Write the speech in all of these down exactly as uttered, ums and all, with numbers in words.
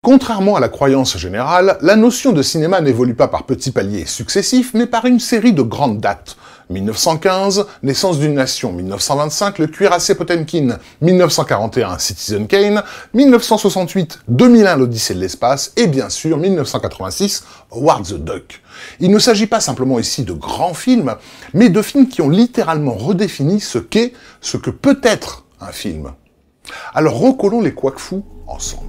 Contrairement à la croyance générale, la notion de cinéma n'évolue pas par petits paliers successifs, mais par une série de grandes dates. mille neuf cent quinze, Naissance d'une nation, mille neuf cent vingt-cinq, Le cuirassé Potemkin, mille neuf cent quarante et un, Citizen Kane, mille neuf cent soixante-huit, deux mille un, L'Odyssée de l'espace, et bien sûr, mille neuf cent quatre-vingt-six, Howard the Duck. Il ne s'agit pas simplement ici de grands films, mais de films qui ont littéralement redéfini ce qu'est, ce que peut être un film. Alors recollons les couacs-fous ensemble.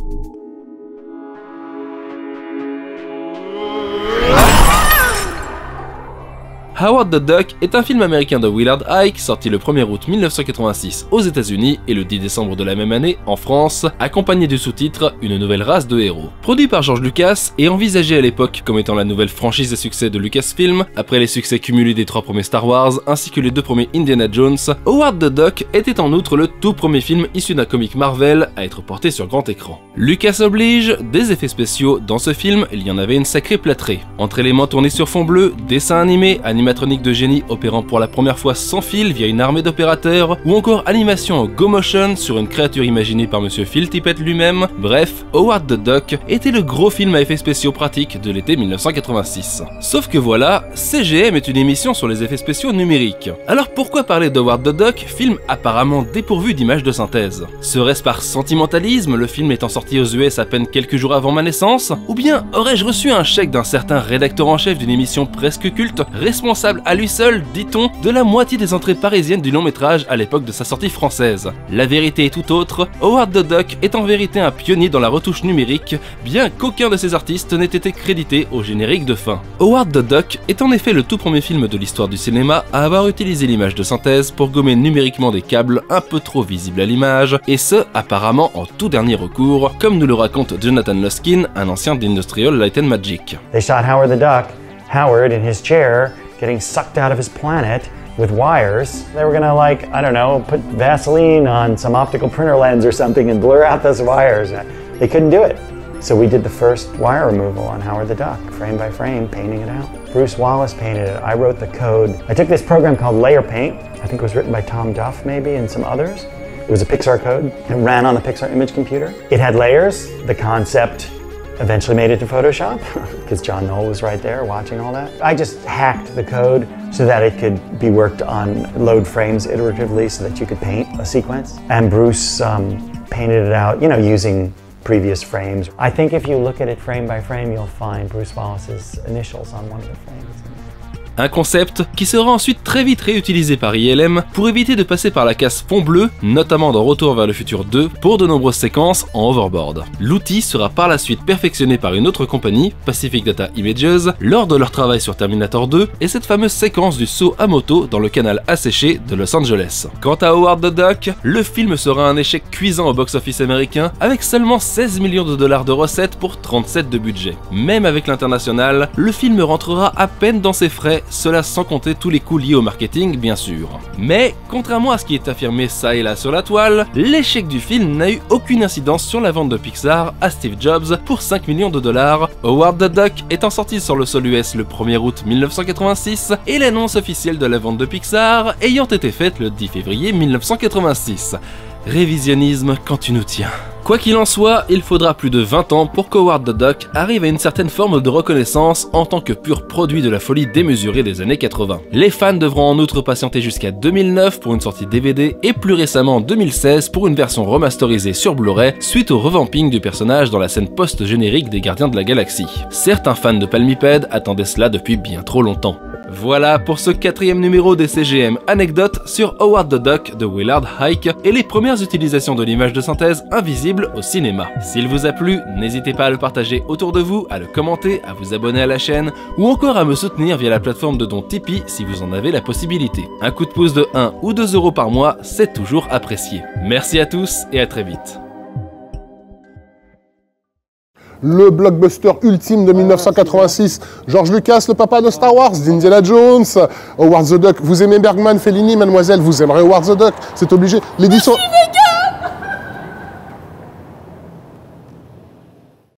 Howard the Duck est un film américain de Willard Huyck sorti le premier août mille neuf cent quatre-vingt-six aux États-Unis et le dix décembre de la même année en France, accompagné du sous-titre Une nouvelle race de héros. Produit par George Lucas et envisagé à l'époque comme étant la nouvelle franchise à succès de Lucasfilm, après les succès cumulés des trois premiers Star Wars ainsi que les deux premiers Indiana Jones, Howard the Duck était en outre le tout premier film issu d'un comic Marvel à être porté sur grand écran. Lucas oblige, des effets spéciaux, dans ce film il y en avait une sacrée plâtrée. Entre éléments tournés sur fond bleu, dessins animés, animations animatronique de génie opérant pour la première fois sans fil via une armée d'opérateurs, ou encore animation en Go Motion sur une créature imaginée par monsieur Phil Tippett lui-même. Bref, Howard the Duck était le gros film à effets spéciaux pratiques de l'été mille neuf cent quatre-vingt-six. Sauf que voilà, C G M est une émission sur les effets spéciaux numériques. Alors pourquoi parler d'Howard the Duck, film apparemment dépourvu d'images de synthèse? Serait-ce par sentimentalisme, le film étant sorti aux U S à peine quelques jours avant ma naissance? Ou bien aurais-je reçu un chèque d'un certain rédacteur en chef d'une émission presque culte, responsable à lui seul, dit-on, de la moitié des entrées parisiennes du long métrage à l'époque de sa sortie française? La vérité est tout autre, Howard the Duck est en vérité un pionnier dans la retouche numérique, bien qu'aucun de ses artistes n'ait été crédité au générique de fin. Howard the Duck est en effet le tout premier film de l'histoire du cinéma à avoir utilisé l'image de synthèse pour gommer numériquement des câbles un peu trop visibles à l'image, et ce, apparemment en tout dernier recours, comme nous le raconte Jonathan Luskin, un ancien d'Industrial Light and Magic. They shot Howard the Duck, Howard in his chair, getting sucked out of his planet with wires. They were gonna, like, I don't know, put Vaseline on some optical printer lens or something and blur out those wires. They couldn't do it. So we did the first wire removal on Howard the Duck, frame by frame, painting it out. Bruce Wallace painted it. I wrote the code. I took this program called Layer Paint. I think it was written by Tom Duff maybe and some others. It was a Pixar code. It ran on the Pixar image computer. It had layers. The concept eventually made it to Photoshop because John Knoll was right there watching all that. I just hacked the code so that it could be worked on load frames iteratively so that you could paint a sequence. And Bruce um, painted it out, you know, using previous frames. I think if you look at it frame by frame, you'll find Bruce Wallace's initials on one of the frames. Un concept qui sera ensuite très vite réutilisé par I L M pour éviter de passer par la case fond bleu, notamment dans Retour vers le futur deux, pour de nombreuses séquences en hoverboard. L'outil sera par la suite perfectionné par une autre compagnie, Pacific Data Images, lors de leur travail sur Terminator deux et cette fameuse séquence du saut à moto dans le canal asséché de Los Angeles. Quant à Howard the Duck, le film sera un échec cuisant au box-office américain avec seulement seize millions de dollars de recettes pour trente-sept de budget. Même avec l'international, le film rentrera à peine dans ses frais, cela sans compter tous les coûts liés au marketing bien sûr. Mais, contrairement à ce qui est affirmé ça et là sur la toile, l'échec du film n'a eu aucune incidence sur la vente de Pixar à Steve Jobs pour cinq millions de dollars, Howard the Duck étant sorti sur le sol U S le premier août mille neuf cent quatre-vingt-six et l'annonce officielle de la vente de Pixar ayant été faite le dix février mille neuf cent quatre-vingt-six. Révisionnisme quand tu nous tiens. Quoi qu'il en soit, il faudra plus de vingt ans pour qu'Howard the Duck arrive à une certaine forme de reconnaissance en tant que pur produit de la folie démesurée des années quatre-vingt. Les fans devront en outre patienter jusqu'à deux mille neuf pour une sortie D V D et plus récemment en deux mille seize pour une version remasterisée sur Blu-ray suite au revamping du personnage dans la scène post-générique des Gardiens de la Galaxie. Certains fans de Palmipède attendaient cela depuis bien trop longtemps. Voilà pour ce quatrième numéro des C G M Anecdotes sur Howard the Duck de Willard Huyck et les premières utilisations de l'image de synthèse invisible au cinéma. S'il vous a plu, n'hésitez pas à le partager autour de vous, à le commenter, à vous abonner à la chaîne ou encore à me soutenir via la plateforme de don Tipeee si vous en avez la possibilité. Un coup de pouce de un ou deux euros par mois, c'est toujours apprécié. Merci à tous et à très vite. Le blockbuster ultime de mille neuf cent quatre-vingt-six, George Lucas, le papa de Star Wars, d'Indiana Jones, Howard the Duck. Vous aimez Bergman, Fellini, mademoiselle, vous aimerez Howard the Duck, c'est obligé. L'édition...